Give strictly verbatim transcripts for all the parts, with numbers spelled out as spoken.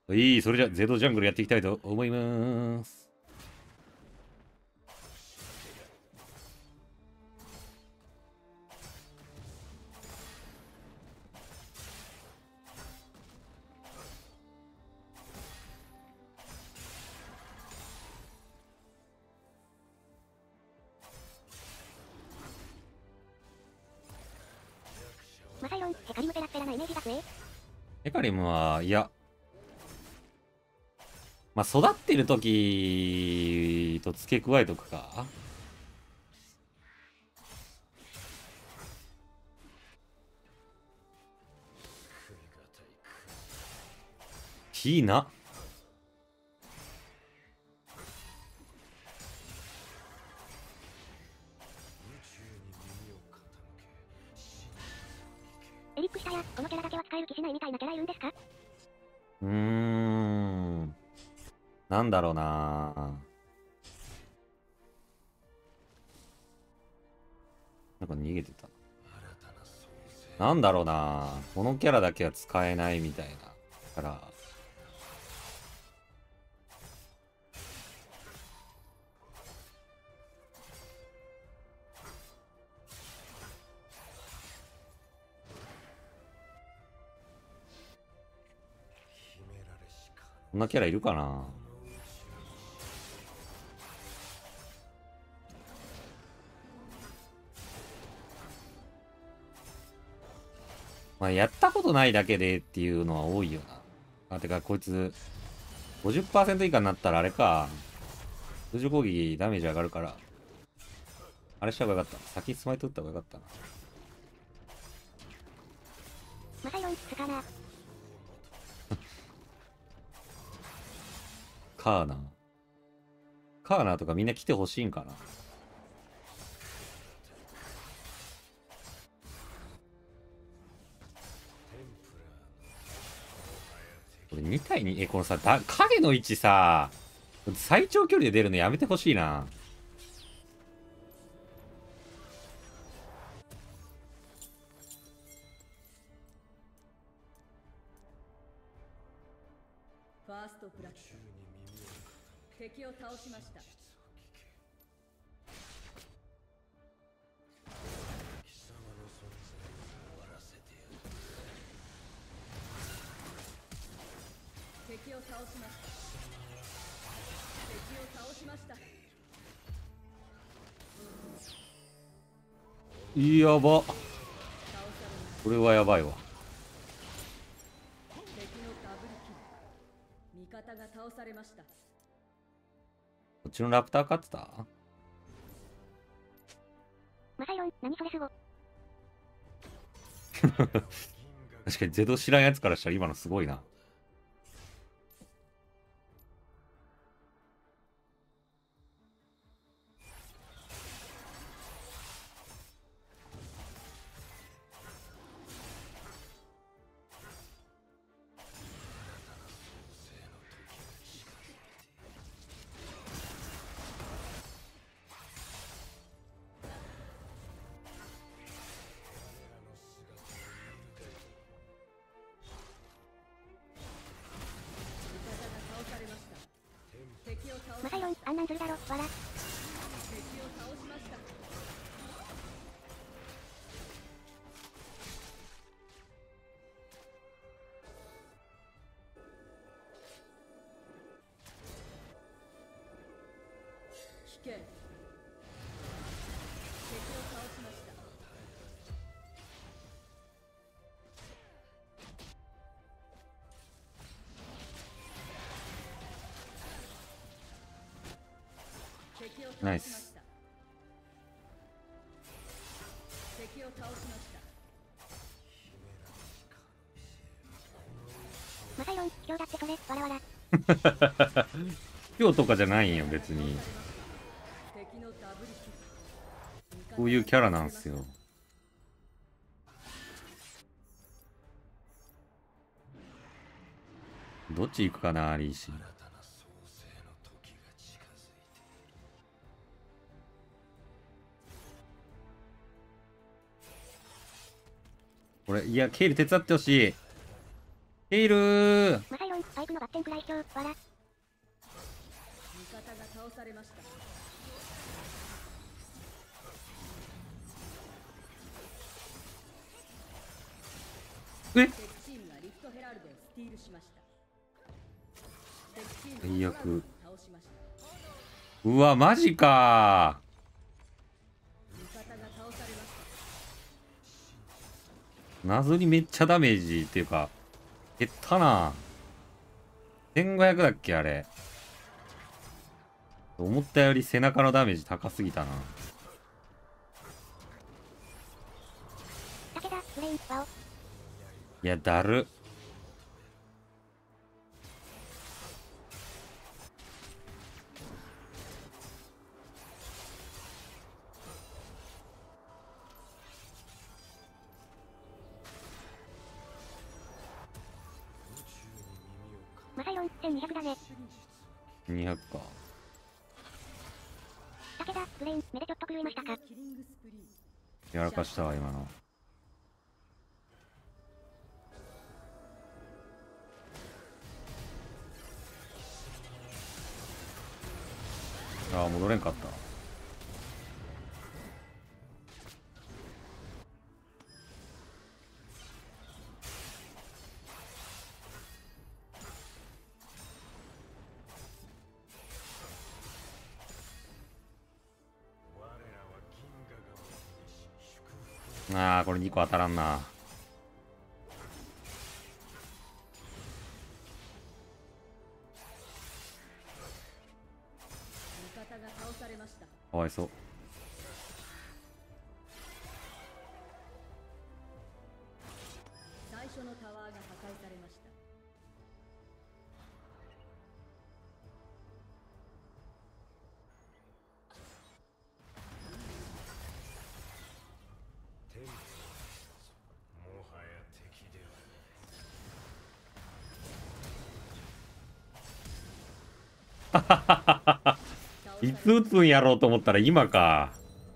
いい、それじゃゼロジャングルやっていきたいと思います。 マサイロン、ヘカリムペラッペラなイメージだぜ。 ヘカリムは、いや、まあ、育ってる時と付け加えとくか。いいな。 エリックしたや、このキャラだけは使える気しないみたいなキャラいるんですか？ うーん。なんだろうな。なんか逃げてた。なんだろうな。このキャラだけは使えないみたいな。キャラ。こんなキャラいるかな。まあ、やったことないだけでっていうのは多いよな。あ、てか、こいつ、ごじゅっパーセント 以下になったらあれか。通常攻撃ダメージ上がるから。あれした方がよかった。先にスマイト打った方がよかったな。 マサイロン、スカナー。 カーナー。カーナーとかみんな来てほしいんかな。これに対に、え、このさ、だ影の位置さ、最長距離で出るのやめてほしいな。 ファーストブラック敵を倒しました。敵を倒しました。敵を倒しました。 やば。これはやばいわ。 敵のダブルキル。味方が倒されました。 こっちのラプター勝ってた。 マサイロン、何それすご。 確かにゼド知らんやつからしたら今のすごいな。 マサイロン、あんなんするだろ、わら。 敵を倒しました。危険。敵を倒しました。敵を倒ナイス。 しました。敵を倒しました。 マサイロン、今日だってそれ、わらわら。 今日とかじゃないんよ、別に。 敵のダブルキル。 こういうキャラなんすよ。どっち行くかな、アリーシ。これ、いや、ケイル手伝ってほしい。ケイルー。 マサイロン、バイクのバッてんくらいひょう、わら。 味方が倒されました。 え敵チームがリフトヘラルドをスティールしました。敵チーム最悪。 がドラゴンを倒しました。 うわマジか味方が倒されました。 ー。謎にめっちゃダメージっていうか減ったな。せんごひゃくだっけあれ。思ったより背中のダメージ高すぎたな。 武田、ブレイン、ワオ。 いやだる。 マサヨン、せんにひゃくだね。 にひゃくか。 武田、ブレイン、目でちょっと狂いましたか。 キリングスプリー。 やらかしたわ今の。ああ戻れんかった。ああこれにこ当たらんな。 味方が倒されました。 かわいそう。 最初のタワーが破壊されました。 いつ打つんやろうと思ったら今か。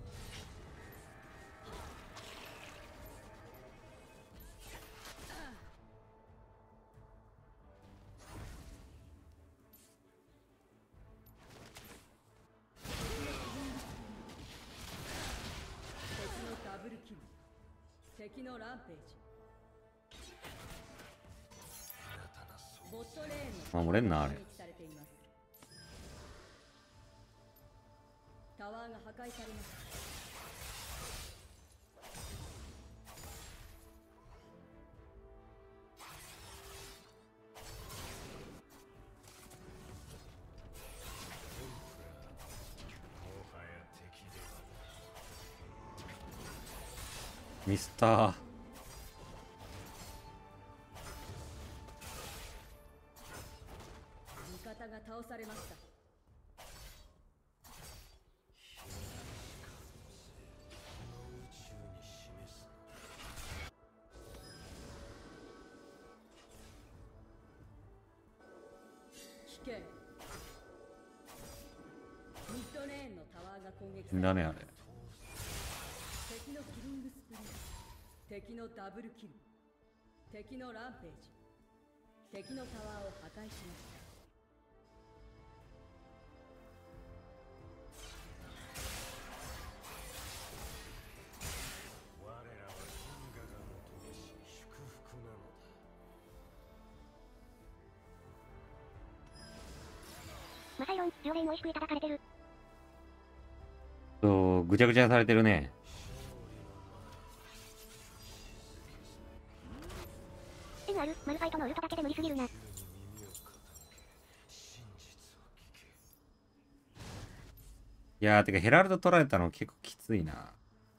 敵のダブルキル。敵のランページ。ボットレーンの守れんなあれ。 攻撃されています。タワーが破壊されました。 ミスター。 味方が倒されました。危険。ミッドレーンのタワーが攻撃されだねあれ。 敵のキリングスプリー。敵のダブルキル。敵のランページ。敵のタワーを破壊しました。 マサヨン、両レーン美味しくいただかれてる。 とぐちゃぐちゃにされてるね。 エヌアール、マルファイトのウルトだけで無理すぎるな。 いやーてかヘラルド取られたの結構きついな。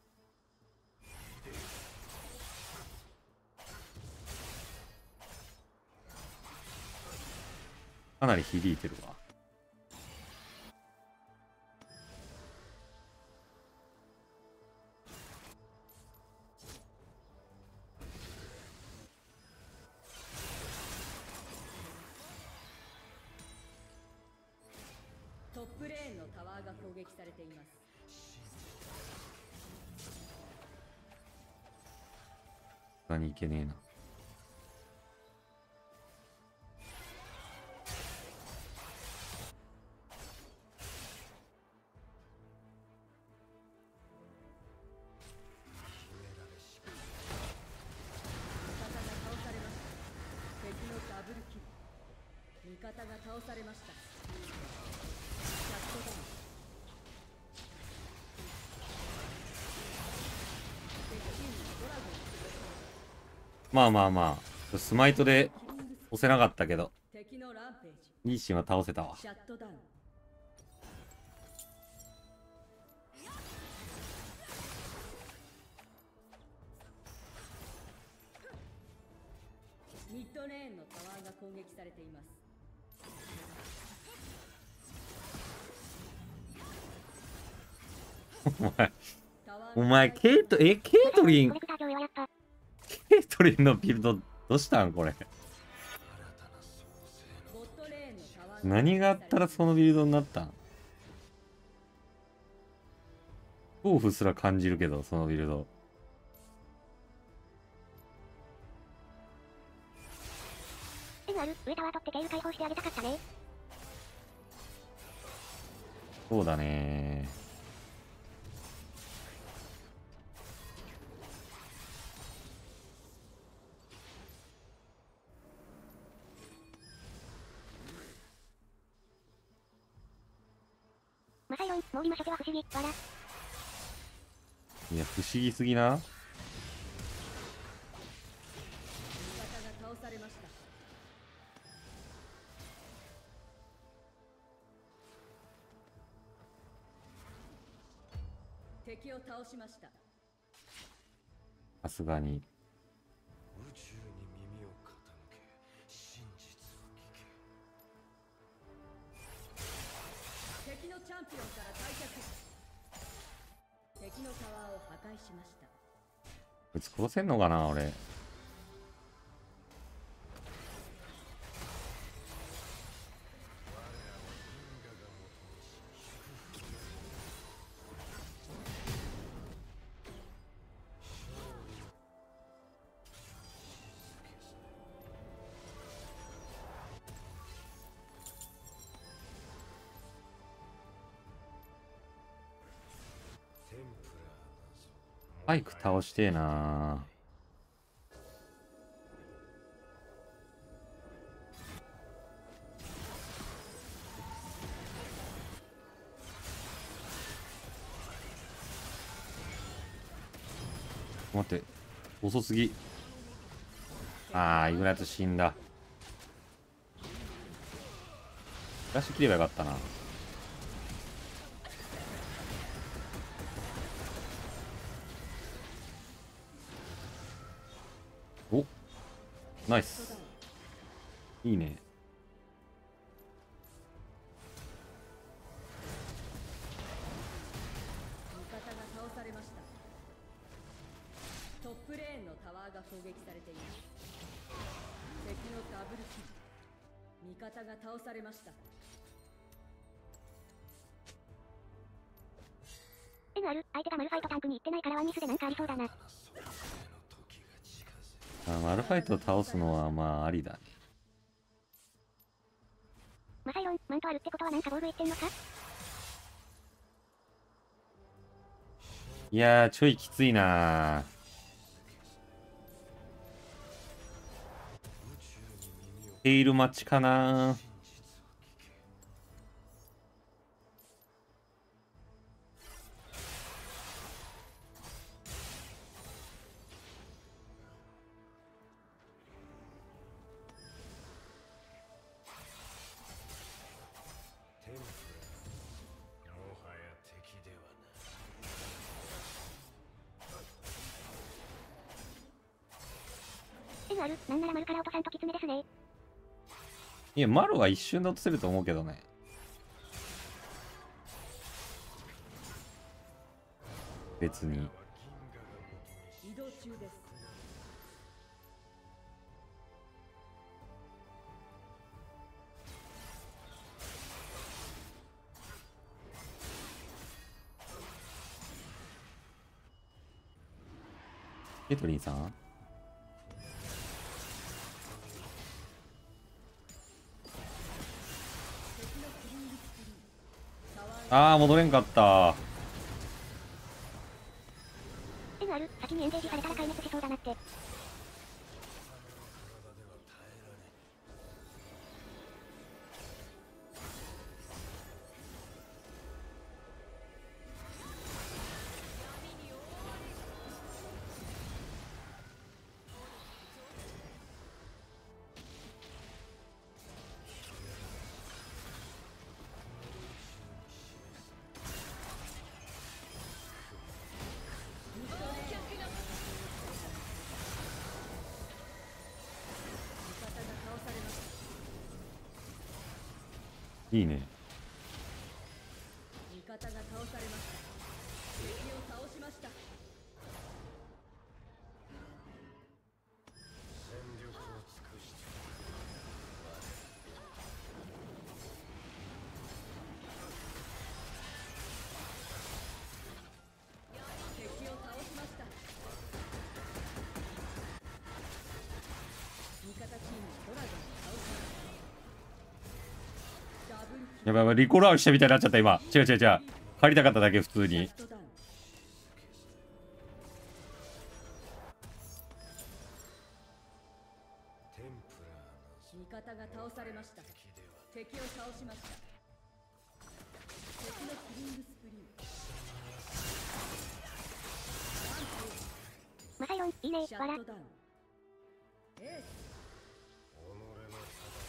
かなり響いてるわ。 トップレーンのタワーが攻撃されています。 他にいけねえな。 方が倒されました。シャットダウン。敵チームのドラゴン。 まあまあまあスマイトで押せなかったけど敵のランページ。 リーシンは倒せたわ。 シャットダウン。ミッドレーンのタワーが攻撃されています。 お前お前ケイトえケイトリンコレクター上はやっぱ。 ケイトリンのビルドどうしたんこれ。 ボットレーンのタワー何があったらそのビルドになったん。恐怖すら感じるけどそのビルド。 エヌアール、上タワー取ってテール解放してあげたかったね。 そうだね。 マサイロン、モーリマ処女は不思議、わら。 いや不思議すぎな。 味方が倒されました。敵を倒しました。 さすがに。 宇宙に耳を傾け、真実を聞け。 敵のチャンピオンから退却。敵のタワーを破壊しました。 こいつ殺せんのかな俺。バイク倒してえな。待って遅すぎ。ああイグナイト死んだ。出し切ればよかったな。おナイスいいね。 味方が倒されました。トップレーンのタワーが攻撃されています。敵のダブルキル。味方が倒されました。 エヌアール、相手がマルファイトタンクに行ってないからワンミスでなんかありそうだな。 あマルファイトを倒すのはまあありだね。 マサイロン、マントあるってことはなんか防具いってんのか。 いやーちょいきついな。テイル待ちかな。 テンプラもはや敵ではない。 エヌアール、なんなら丸から落とさんときつめですね。 いやマルは一瞬で落とせると思うけどね。別に移動中です。 ケトリンさんあー戻れんかった。 エヌアール、先にエンゲージされたら壊滅しそうだなって。 いいね。 味方が倒されました。敵を倒しました。 全力を尽くして敵を倒しました。味方チームドラゴンを倒しました。ダブルキル。 やばいやばい、リコーラーしたみたいになっちゃった、今。違う違う違う。帰りたかっただけ、普通に。 ラストダウン。 テンプラーの味方が倒されました。 敵では敵を倒しました。敵のキリングスプリー。 マサヨン、いいね、 シャわらット。ダウン。エース。 己の定めを宇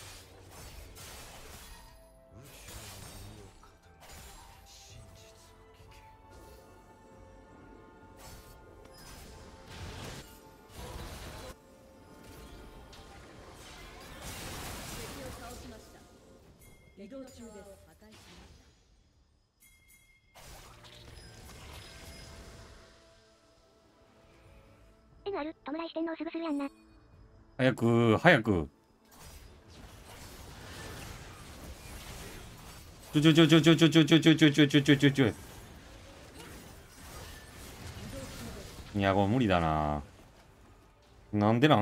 宙に耳を傾け真実を聞け。 敵を倒しました。移動中です。破壊しました。 エヌアール、弔いしてんのすぐするやんな。 早く、早く。ちょちょちょちょちょちょちょちょちょちょちょちょちょちょちょ。いや、これ無理だな。なんでなん？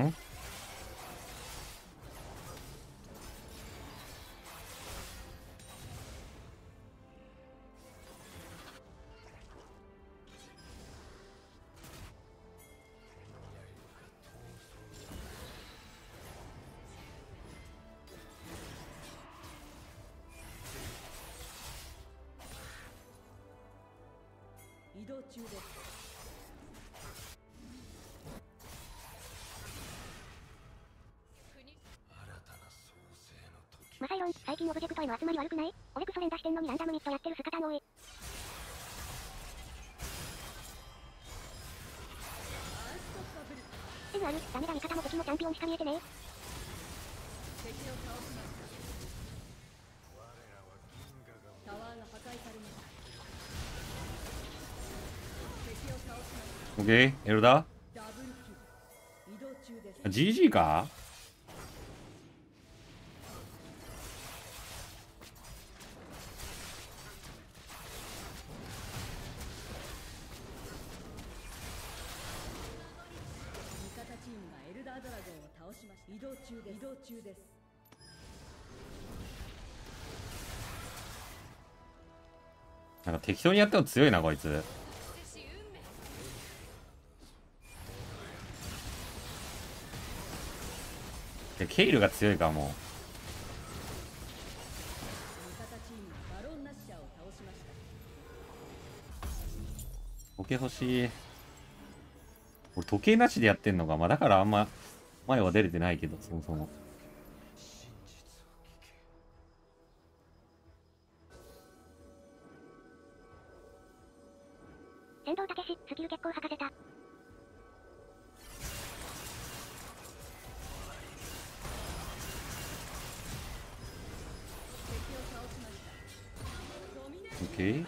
移動中です。 新たな創生の時。 マサヨン、最近オブジェクトへの集まり悪くない？俺クソ連打してんのにランダムミットやってるスカタン多い。 アンストッパブル。 エヌアール、ダメだ味方も敵もチャンピオンしか見えてねえ。 敵を倒しました。 我らは銀河がタワーが破壊されました。敵を倒しました。 オッケー、エルダダブルキル。移動中です。 ー ジージー か？ 味方チームがエルダードラゴンを倒しました。移動中です。移動中です。 なんか適当にやっても強いな、こいつ。でケイルが強いかも。 味方チームがバロンナッシャーを倒しました。 時計欲しい。俺時計なしでやってんのか。まあだからあんま前は出れてないけど、そもそも。 真実を聞け。 先導立てし、スキル結構吐かせた。 敵を倒しました。ドミネーション。 オッケー。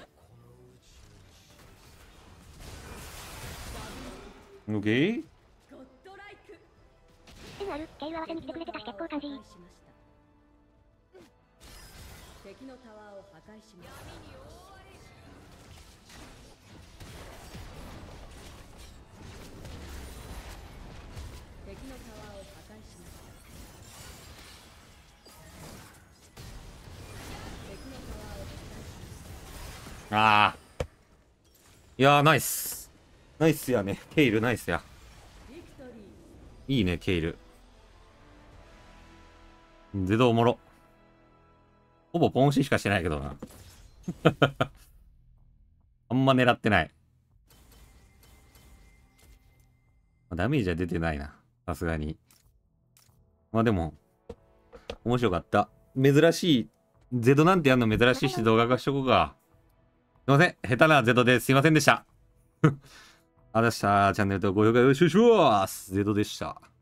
オッケー。 ゴッドライク。 エヌアール、経由合わせに来てくれてたし結構感じいい。 破壊しました敵のタワーを破壊しました。敵のタワーを破壊しました。敵のタワーを破壊しました。 ああ。いやー、ナイス。ナイスやね。ケイルナイスや。 ビクトリー。 いいね、ケイル。ゼドおもろ。ほぼポンシしかしてないけどな。あんま狙ってない。ダメージは出てないな。さすがに。まあでも、面白かった。珍しい。ゼドなんてやんの珍しいし動画化しとこうか。すいません。下手なゼドですいませんでした。ありがとうございました。チャンネル登録、高評価よろしくお願いします。ゼドでした。